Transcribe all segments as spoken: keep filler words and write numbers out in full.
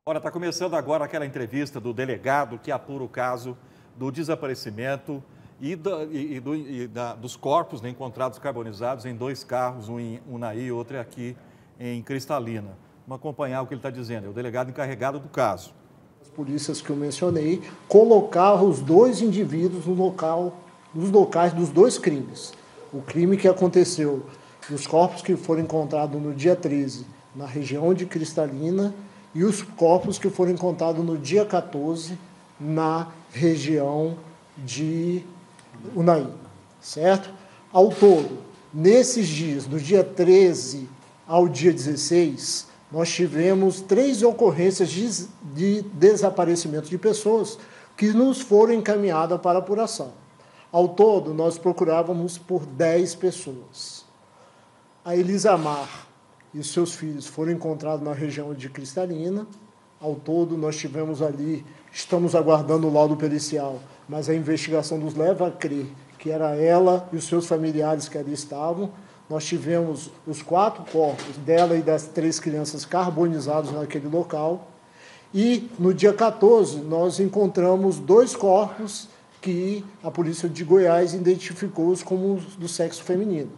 Olha, está começando agora aquela entrevista do delegado que apura o caso do desaparecimento e, da, e, e, do, e da, dos corpos, né, encontrados carbonizados em dois carros, um em Unai e outro aqui em Cristalina. Vamos acompanhar o que ele está dizendo. É o delegado encarregado do caso. As polícias que eu mencionei colocaram os dois indivíduos no local, nos locais dos dois crimes. O crime que aconteceu dos corpos que foram encontrados no dia treze na região de Cristalina e os corpos que foram encontrados no dia quatorze na região de Unai, certo? Ao todo, nesses dias, do dia treze ao dia dezesseis, nós tivemos três ocorrências de, de desaparecimento de pessoas que nos foram encaminhadas para apuração. Ao todo, nós procurávamos por dez pessoas. A Elisamar e seus filhos foram encontrados na região de Cristalina. Ao todo, nós tivemos ali, estamos aguardando o laudo pericial, mas a investigação nos leva a crer que era ela e os seus familiares que ali estavam. Nós tivemos os quatro corpos dela e das três crianças carbonizados naquele local. E, no dia quatorze, nós encontramos dois corpos que a polícia de Goiás identificou como do sexo feminino.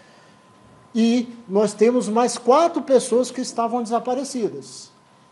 E nós temos mais quatro pessoas que estavam desaparecidas.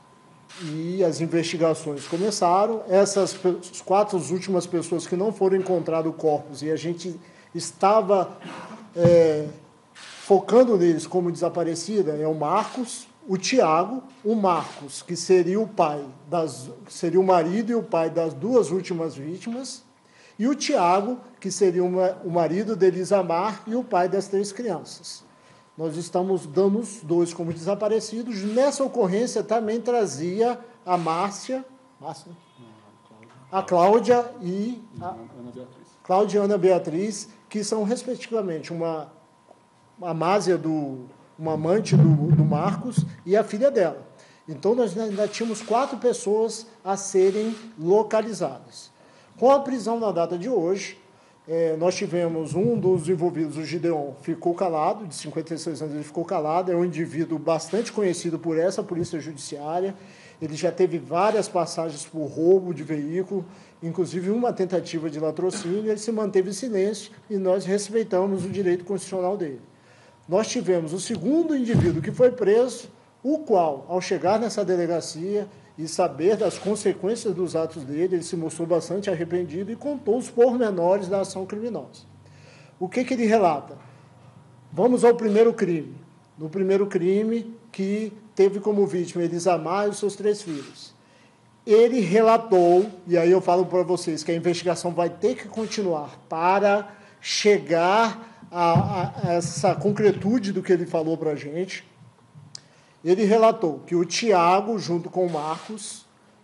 E as investigações começaram. Essas quatro últimas pessoas que não foram encontrados corpos e a gente estava é, focando neles como desaparecida é o Marcos, o Tiago, o Marcos, que seria o pai, das, seria o marido e o pai das duas últimas vítimas, e o Tiago, que seria uma, o marido de Elisamar e o pai das três crianças. Nós estamos dando os dois como desaparecidos. Nessa ocorrência também trazia a Márcia, Márcia a Cláudia e a Ana Beatriz. Cláudia e Ana Beatriz, que são, respectivamente, uma, uma Másia, do, uma amante do, do Marcos e a filha dela. Então, nós ainda tínhamos quatro pessoas a serem localizadas. Com a prisão na data de hoje, É, nós tivemos um dos envolvidos, o Gideon, ficou calado, de cinquenta e seis anos, ele ficou calado, é um indivíduo bastante conhecido por essa polícia judiciária, ele já teve várias passagens por roubo de veículo, inclusive uma tentativa de latrocínio, ele se manteve em silêncio e nós respeitamos o direito constitucional dele. Nós tivemos o segundo indivíduo que foi preso, o qual, ao chegar nessa delegacia e saber das consequências dos atos dele, ele se mostrou bastante arrependido e contou os pormenores da ação criminosa. O que, que ele relata? Vamos ao primeiro crime. No primeiro crime, que teve como vítima Elisamar e os seus três filhos. Ele relatou, e aí eu falo para vocês que a investigação vai ter que continuar para chegar a, a essa concretude do que ele falou para a gente. Ele relatou que o Tiago, junto com o Marcos,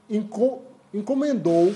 encomendou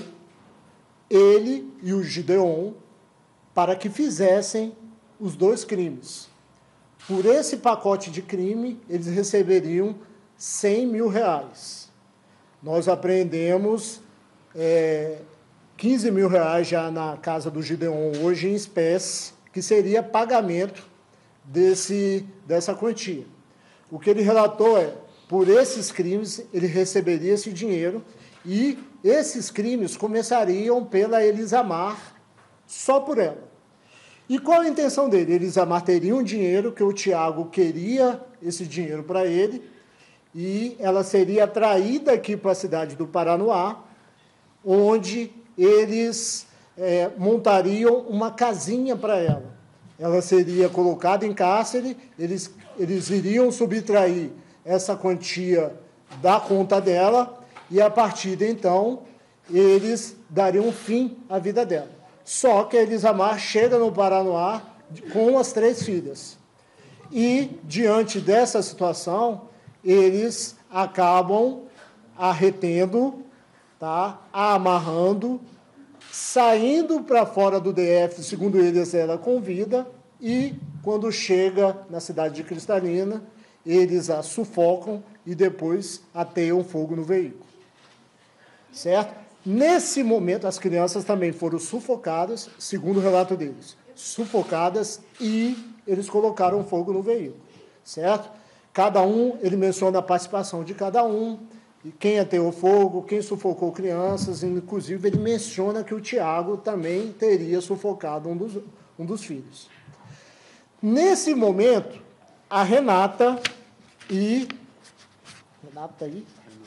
ele e o Gideon para que fizessem os dois crimes. Por esse pacote de crime, eles receberiam cem mil reais. Nós apreendemos é, quinze mil reais já na casa do Gideon, hoje em espécie, que seria pagamento desse, dessa quantia. O que ele relatou é, por esses crimes, ele receberia esse dinheiro e esses crimes começariam pela Elisamar, só por ela. E qual a intenção dele? Elisamar teria um dinheiro que o Tiago queria esse dinheiro para ele e ela seria traída aqui para a cidade do Paranoá, onde eles é, montariam uma casinha para ela. Ela seria colocada em cárcere, eles, eles iriam subtrair essa quantia da conta dela e, a partir de então, eles dariam fim à vida dela. Só que a Elisamar chega no Paranoá com as três filhas. E, diante dessa situação, eles acabam arretendo, tá, amarrando, saindo para fora do D F, segundo eles, ela convida, e quando chega na cidade de Cristalina, eles a sufocam e depois ateiam fogo no veículo. Certo? Nesse momento, as crianças também foram sufocadas, segundo o relato deles, sufocadas e eles colocaram fogo no veículo. Certo? Cada um, ele menciona a participação de cada um, quem ateou fogo, quem sufocou crianças, inclusive ele menciona que o Tiago também teria sufocado um dos, um dos filhos. Nesse momento, a Renata e... Renata aí?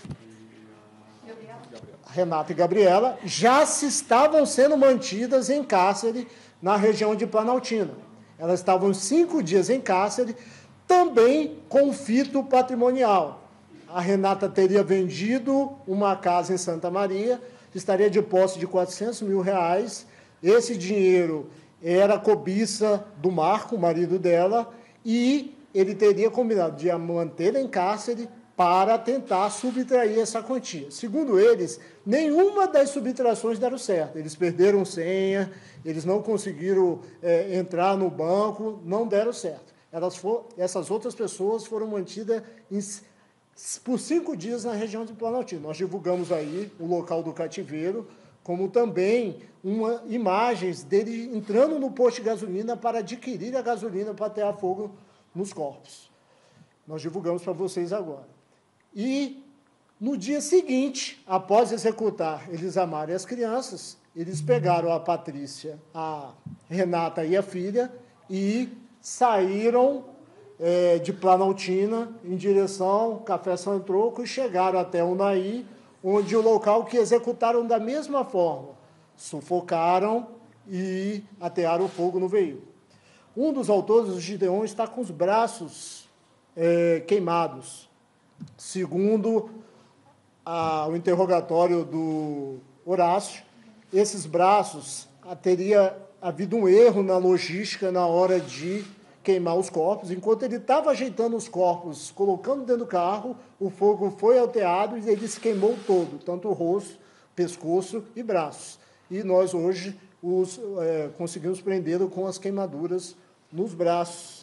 Renata e Gabriela já se estavam sendo mantidas em cárcere na região de Planaltina. Elas estavam cinco dias em cárcere, também com fito patrimonial. A Renata teria vendido uma casa em Santa Maria, estaria de posse de quatrocentos mil reais. Esse dinheiro era cobiça do Marco, o marido dela, e ele teria combinado de a manter em cárcere para tentar subtrair essa quantia. Segundo eles, nenhuma das subtrações deram certo. Eles perderam senha, eles não conseguiram é, entrar no banco, não deram certo. Elas for, essas outras pessoas foram mantidas em, por cinco dias na região de Planaltina. Nós divulgamos aí o local do cativeiro, como também uma, imagens dele entrando no posto de gasolina para adquirir a gasolina para atear fogo nos corpos. Nós divulgamos para vocês agora. E, no dia seguinte, após executar Elisamar e as crianças, eles pegaram a Patrícia, a Renata e a filha e saíram é, de Planaltina em direção ao Café São Troco e chegaram até Unai, onde o local que executaram da mesma forma, sufocaram e atearam fogo no veículo. Um dos autores, o Gideon, está com os braços é, queimados. Segundo a, o interrogatório do Horácio, esses braços teria havido um erro na logística na hora de queimar os corpos. Enquanto ele estava ajeitando os corpos, colocando dentro do carro, o fogo foi alteado e ele se queimou todo, tanto o rosto, pescoço e braços. E nós hoje os, é, conseguimos prendê-lo com as queimaduras nos braços.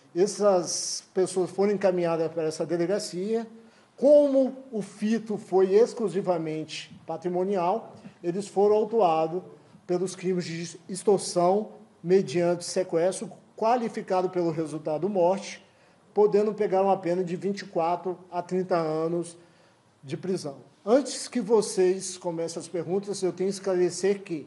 Essas pessoas foram encaminhadas para essa delegacia. Como o fito foi exclusivamente patrimonial, eles foram autuados pelos crimes de extorsão mediante sequestro, qualificado pelo resultado morte, podendo pegar uma pena de vinte e quatro a trinta anos de prisão. Antes que vocês comecem as perguntas, eu tenho que esclarecer que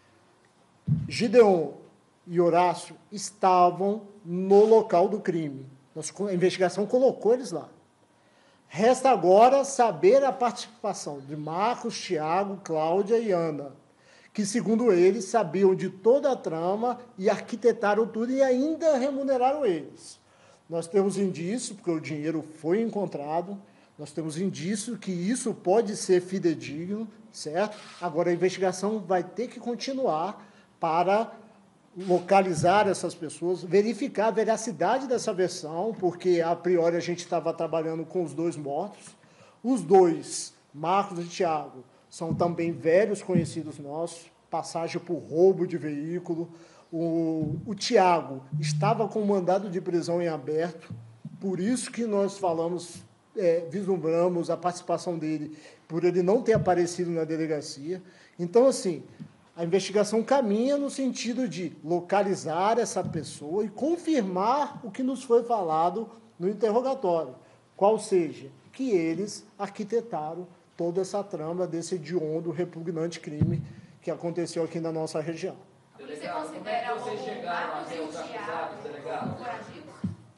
Gideon e Horácio estavam no local do crime. A investigação colocou eles lá. Resta agora saber a participação de Marcos, Tiago, Cláudia e Ana, que, segundo eles, sabiam de toda a trama e arquitetaram tudo e ainda remuneraram eles. Nós temos indício, porque o dinheiro foi encontrado, nós temos indício que isso pode ser fidedigno, certo? Agora, a investigação vai ter que continuar para localizar essas pessoas, verificar a veracidade dessa versão, porque, a priori, a gente estava trabalhando com os dois mortos. Os dois, Marcos e Tiago, são também velhos conhecidos nossos, passagem por roubo de veículo. O, o Tiago estava com mandado de prisão em aberto, por isso que nós falamos, é, vislumbramos a participação dele, por ele não ter aparecido na delegacia. Então, assim, a investigação caminha no sentido de localizar essa pessoa e confirmar o que nos foi falado no interrogatório, qual seja, que eles arquitetaram toda essa trama desse hediondo, repugnante crime que aconteceu aqui na nossa região. Você considera o Marcos e o Tiago foragidos?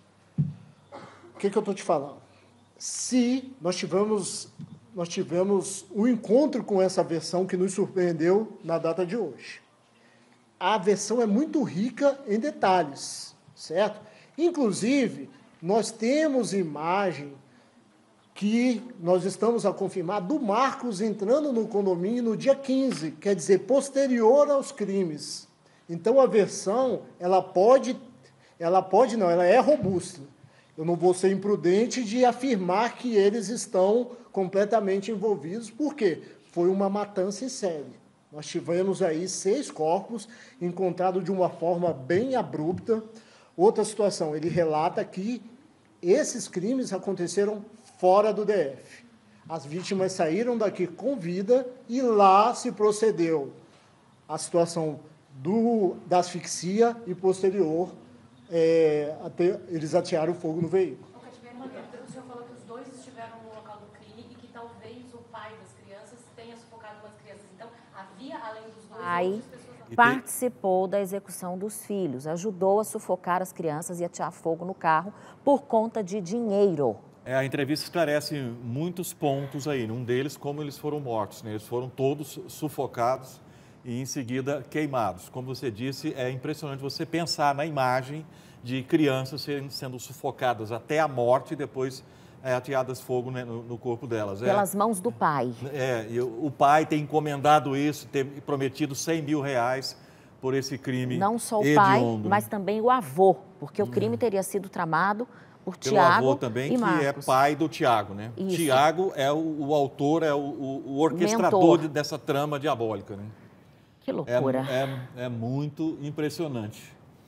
O que, que eu estou te falando? Se nós tivemos... nós tivemos um encontro com essa versão que nos surpreendeu na data de hoje. A versão é muito rica em detalhes, certo? Inclusive, nós temos imagem que nós estamos a confirmar do Marcos entrando no condomínio no dia quinze, quer dizer, posterior aos crimes. Então, a versão, ela pode, ela pode não, ela é robusta. Eu não vou ser imprudente de afirmar que eles estão completamente envolvidos, porque foi uma matança em série. Nós tivemos aí seis corpos encontrados de uma forma bem abrupta. Outra situação, ele relata que esses crimes aconteceram fora do D F. As vítimas saíram daqui com vida e lá se procedeu a situação do, da asfixia e posterior, é, até, eles atearam fogo no veículo. O senhor falou que os dois estiveram no local do crime e que talvez pai das crianças tenha sufocado umas crianças. Então, havia, além dos dois, Pai outras pessoas na participou da execução dos filhos, ajudou a sufocar as crianças e atear fogo no carro por conta de dinheiro. É, a entrevista esclarece muitos pontos aí. Um deles, como eles foram mortos, né? Eles foram todos sufocados e, em seguida, queimados. Como você disse, é impressionante você pensar na imagem de crianças sendo, sendo sufocadas até a morte e depois é, ateadas fogo, né, no, no corpo delas. Pelas é, mãos do pai. É, e o pai tem encomendado isso, tem prometido cem mil reais por esse crime Não só o hediondo, pai, né? mas também o avô, porque o crime teria sido tramado por Pelo Tiago avô também, e que é Marcos. pai do Tiago, né? Isso. Tiago é o, o autor, é o, o, o orquestrador Mentor. dessa trama diabólica, né? Que É, loucura. é, é muito impressionante.